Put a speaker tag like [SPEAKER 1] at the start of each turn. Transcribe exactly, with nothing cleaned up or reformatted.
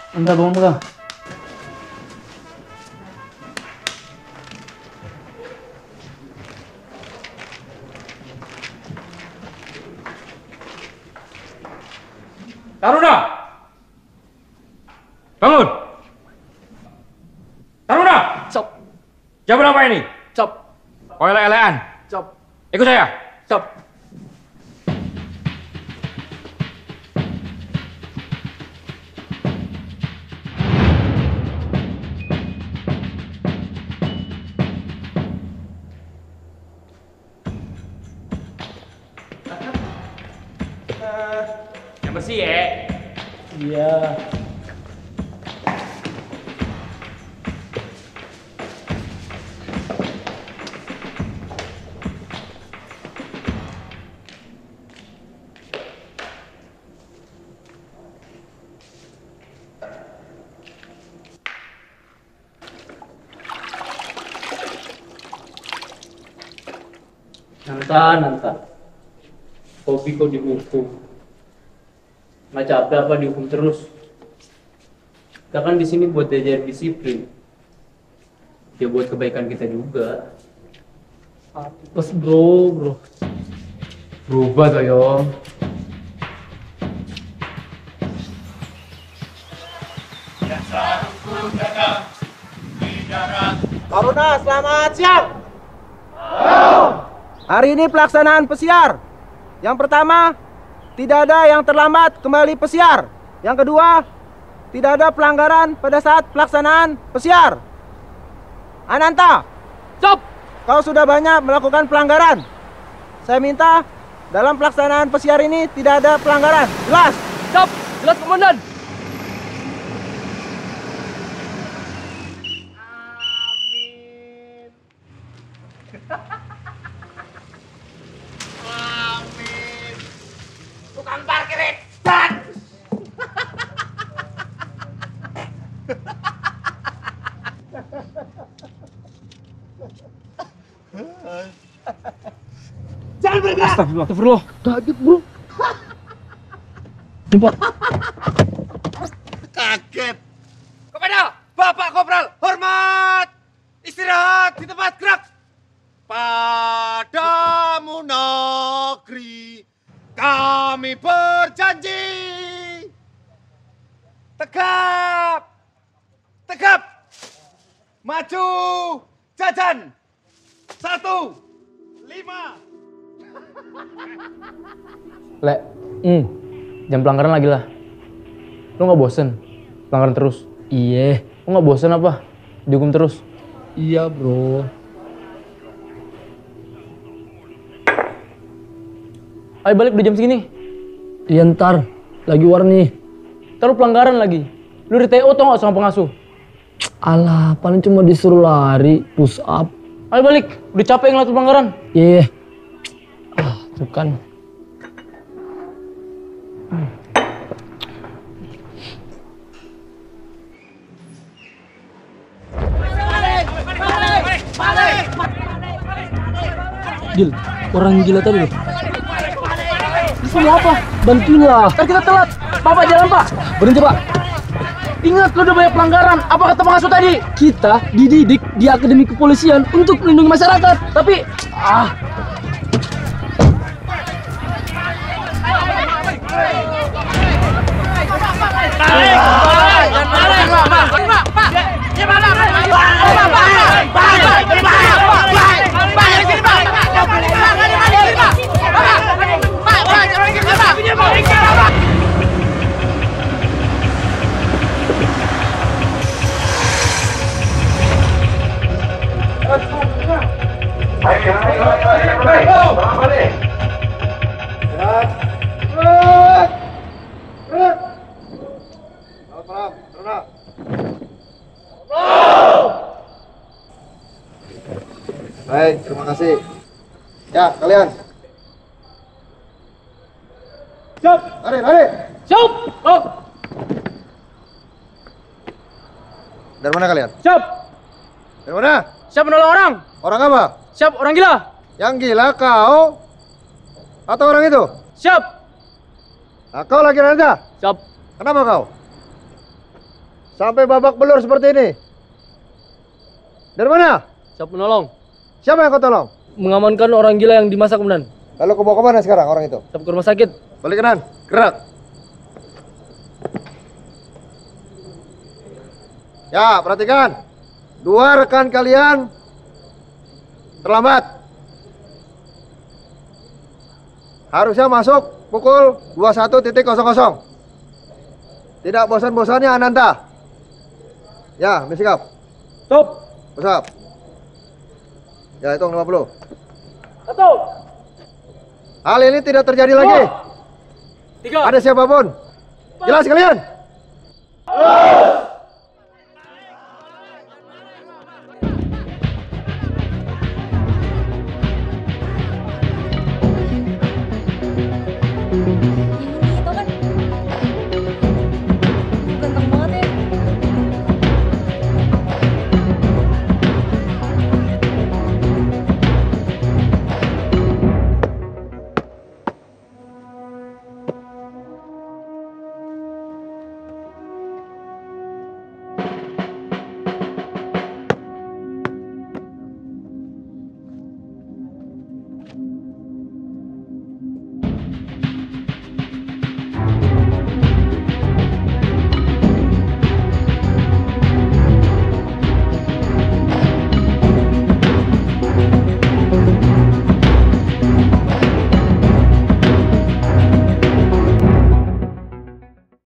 [SPEAKER 1] Enggak, bangun enggak.
[SPEAKER 2] Taruna! Bangun! Taruna!
[SPEAKER 1] Cop.
[SPEAKER 2] Jam berapa ini?
[SPEAKER 1] Cop.
[SPEAKER 2] Oh, ele-elean.
[SPEAKER 1] Cop.
[SPEAKER 2] Ikut saya.
[SPEAKER 1] Cop.
[SPEAKER 2] Yang bersih ya.
[SPEAKER 1] Iya. Nanta, Nanta. Hobi kok dihukum. Nggak capek apa dihukum terus? Kita kan di sini buat diajar disiplin. Ya buat kebaikan kita juga. Apes bro, bro. Berubah toh,
[SPEAKER 3] Taruna, selamat siang. Hari ini pelaksanaan pesiar. Yang pertama, tidak ada yang terlambat kembali pesiar. Yang kedua, tidak ada pelanggaran pada saat pelaksanaan pesiar. Ananta,
[SPEAKER 1] Cop.
[SPEAKER 3] kau sudah banyak melakukan pelanggaran. Saya minta dalam pelaksanaan pesiar ini tidak ada pelanggaran. Jelas?
[SPEAKER 1] Cop. Jelas komandan.
[SPEAKER 2] Tukang parkir dan. Jangan bergerak.
[SPEAKER 1] Astagfirullah. Astagfirullah. Kaget bro. Jumpa.
[SPEAKER 2] Kaget. Kepada Bapak Kopral, hormat. Istirahat di tempat gerak. Padamu negeri kami berjanji. Tegap. Tegap. Maju. Jajan. Satu. Lima.
[SPEAKER 1] Le, hmm, jam pelanggaran lagi lah. Lu nggak bosen? Pelanggaran terus? Iya. Lu nggak bosen apa? Dihukum terus? Iya bro. Ayo balik udah jam segini. Iya ntar, lagi warni. Ntar lu pelanggaran lagi. Lu di T O tau gak sama pengasuh? Alah, paling cuma disuruh lari, push up. Ayo balik, udah capek ngeliat pelanggaran. Iya. Ah, tuh kan. Gil, orang gila tadi loh. Disuruh apa? Bantuin lah. Kan kita telat. Bapak jalan pak. Berhenti pak. Ingat lo udah banyak pelanggaran. Apa kata pengasuh tadi? Kita dididik di Akademi Kepolisian untuk melindungi masyarakat. Tapi ah.
[SPEAKER 3] Baik, terima kasih. Ya, kalian. Siap. Lari, lari.
[SPEAKER 1] Siap. Oh.
[SPEAKER 3] Dari mana kalian?
[SPEAKER 1] Siap.
[SPEAKER 3] Dari mana?
[SPEAKER 1] Siap menolong orang.
[SPEAKER 3] Orang apa?
[SPEAKER 1] Siap orang gila.
[SPEAKER 3] Yang gila kau atau orang itu?
[SPEAKER 1] Siap.
[SPEAKER 3] Nah, kau lagi Nanda.
[SPEAKER 1] Siap.
[SPEAKER 3] Kenapa kau? sampai babak belur seperti ini. Dari mana?
[SPEAKER 4] Siap menolong.
[SPEAKER 3] Siapa yang kau tolong?
[SPEAKER 4] Mengamankan orang gila yang dimasak, Komandan.
[SPEAKER 3] Lalu kau bawa kemana sekarang orang itu?
[SPEAKER 4] Siap ke rumah sakit.
[SPEAKER 3] Balik kanan, gerak. Ya, perhatikan. Dua rekan kalian terlambat. Harusnya masuk pukul dua puluh satu nol nol. Tidak bosan-bosannya Ananta. Ya, bersikap.
[SPEAKER 4] Stop.
[SPEAKER 3] Bersikap. Ya, hitung lima puluh.
[SPEAKER 4] Satu.
[SPEAKER 3] Hal ini tidak terjadi lagi.
[SPEAKER 4] Tiga.
[SPEAKER 3] Ada siapapun. Jelas kalian?